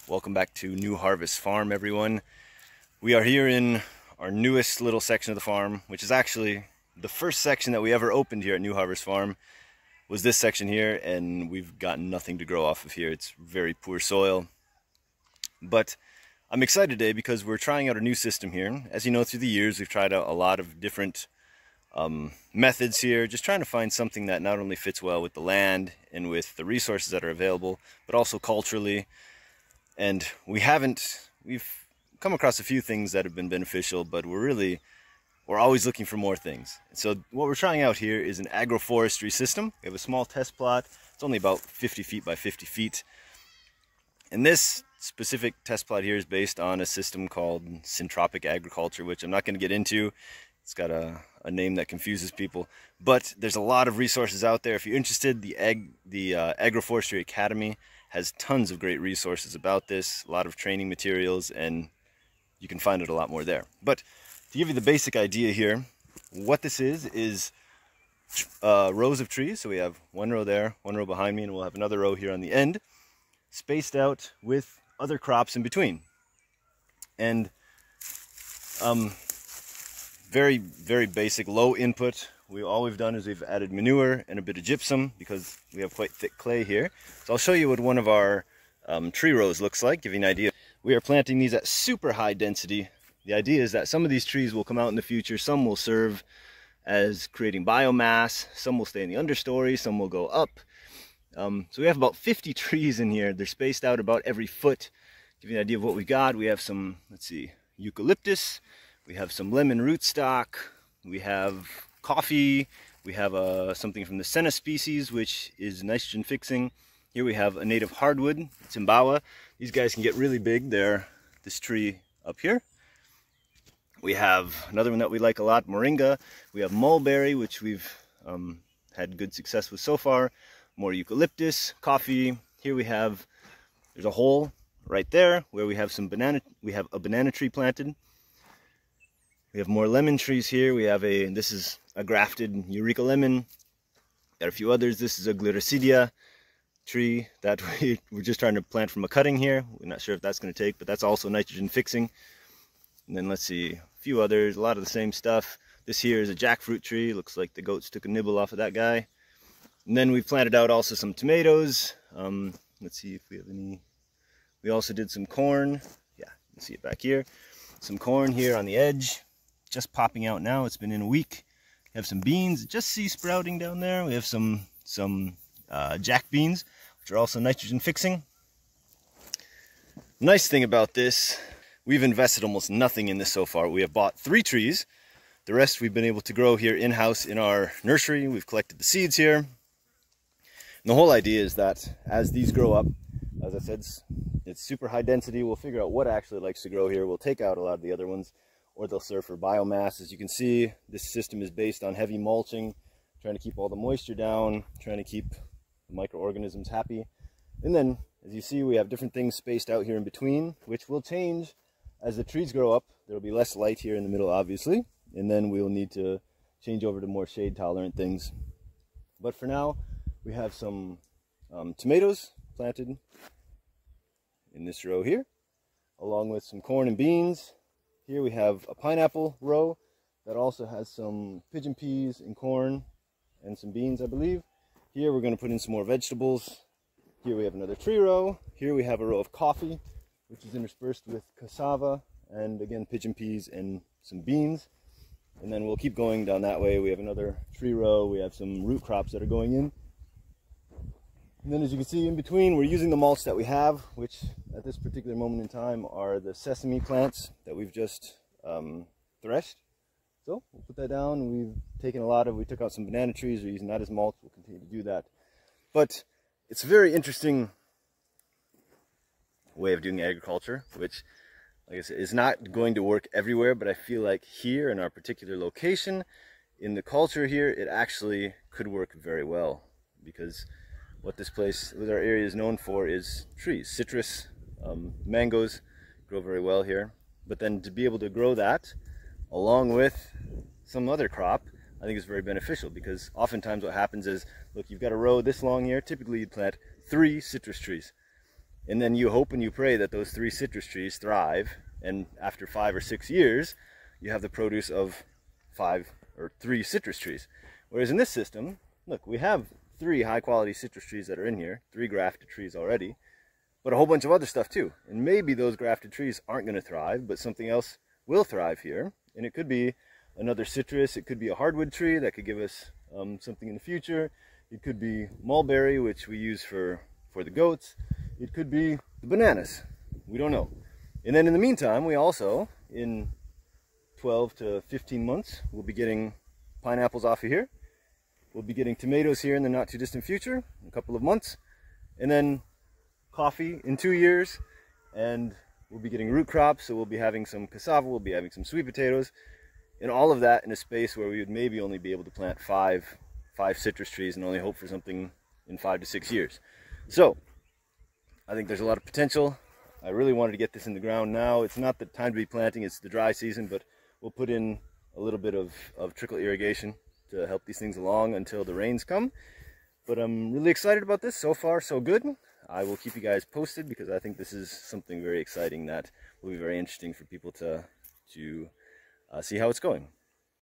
Welcome back to New Harvest Farm, everyone. We are here in our newest little section of the farm, which is actually the first section that we ever opened here at New Harvest Farm. Was this section here, and we've got nothing to grow off of here. It's very poor soil. But I'm excited today because we're trying out a new system here. As you know, through the years, we've tried out a lot of different methods here, just trying to find something that not only fits well with the land and with the resources that are available, but also culturally. And we've come across a few things that have been beneficial, but we're always looking for more things. So what we're trying out here is an agroforestry system. We have a small test plot. It's only about 50 feet by 50 feet. And this specific test plot here is based on a system called Syntropic Agriculture, which I'm not going to get into. It's got a name that confuses people, but there's a lot of resources out there. If you're interested, the Agroforestry Academy has tons of great resources about this, a lot of training materials, and you can find it a lot more there. But to give you the basic idea here, what this is rows of trees. So we have one row there, one row behind me, and we'll have another row here on the end, spaced out with other crops in between. And very, very basic, low input. All we've done is we've added manure and a bit of gypsum because we have quite thick clay here. So I'll show you what one of our tree rows looks like, give you an idea. We are planting these at super high density. The idea is that some of these trees will come out in the future, some will serve as creating biomass, some will stay in the understory, some will go up. So we have about 50 trees in here. They're spaced out about every foot. Give you an idea of what we got. We have some, let's see, eucalyptus, we have some lemon rootstock, we have coffee, we have something from the senna species, which is nitrogen fixing. Here we have a native hardwood, Timbawa. These guys can get really big. They're this tree up here. We have another one that we like a lot, moringa. We have mulberry, which we've had good success with so far. More eucalyptus, coffee. Here there's a hole right there where we have a banana tree planted. We have more lemon trees here. This is a grafted Eureka lemon. Got a few others. This is a gliricidia tree that we're just trying to plant from a cutting here. We're not sure if that's going to take, but that's also nitrogen fixing. And then let's see, a few others, a lot of the same stuff. This here is a jackfruit tree. Looks like the goats took a nibble off of that guy. And then we've planted out also some tomatoes. Let's see if we have any. We also did some corn. Yeah, you can see it back here. Some corn here on the edge, just popping out now. It's been in a week. We have some beans, just see sprouting down there. We have some jack beans, which are also nitrogen fixing. Nice thing about this, we've invested almost nothing in this so far. We have bought 3 trees. The rest we've been able to grow here in-house in our nursery. We've collected the seeds here. And the whole idea is that as these grow up, as I said, it's super high density. We'll figure out what actually likes to grow here. We'll take out a lot of the other ones, or they'll serve for biomass. As you can see, this system is based on heavy mulching, trying to keep all the moisture down, trying to keep the microorganisms happy. And then, as you see, we have different things spaced out here in between, which will change as the trees grow up. There will be less light here in the middle, obviously, and then we'll need to change over to more shade-tolerant things. But for now, we have some tomatoes planted in this row here, along with some corn and beans. Here we have a pineapple row that also has some pigeon peas and corn and some beans, I believe. Here we're going to put in some more vegetables. Here we have another tree row. Here we have a row of coffee, which is interspersed with cassava and again pigeon peas and some beans. And then we'll keep going down that way. We have another tree row. We have some root crops that are going in. And then as you can see in between, we're using the mulch that we have, which at this particular moment in time are the sesame plants that we've just threshed. So we'll put that down. We took out some banana trees. We're using that as mulch. We'll continue to do that. But it's a very interesting way of doing agriculture, which, like I said, is not going to work everywhere, but I feel like here in our particular location, in the culture here, it actually could work very well, because what our area is known for is trees. Citrus, mangoes grow very well here. But then to be able to grow that along with some other crop, I think is very beneficial, because oftentimes what happens is, look, you've got a row this long here. Typically you'd plant 3 citrus trees. And then you hope and you pray that those 3 citrus trees thrive, and after 5 or 6 years, you have the produce of 5 or 3 citrus trees. Whereas in this system, look, we have 3 high-quality citrus trees that are in here, 3 grafted trees already, but a whole bunch of other stuff too. And maybe those grafted trees aren't going to thrive, but something else will thrive here. And it could be another citrus, it could be a hardwood tree that could give us something in the future. It could be mulberry, which we use for the goats. It could be the bananas. We don't know. And then in the meantime, we also, in 12 to 15 months, we'll be getting pineapples off of here. We'll be getting tomatoes here in the not too distant future, a couple of months. And then coffee in 2 years. And we'll be getting root crops, so we'll be having some cassava, we'll be having some sweet potatoes. And all of that in a space where we would maybe only be able to plant five citrus trees and only hope for something in 5 to 6 years. So I think there's a lot of potential. I really wanted to get this in the ground now. It's not the time to be planting, it's the dry season, but we'll put in a little bit of trickle irrigation to help these things along until the rains come. But I'm really excited about this. So far, so good. I will keep you guys posted because I think this is something very exciting that will be very interesting for people to see how it's going.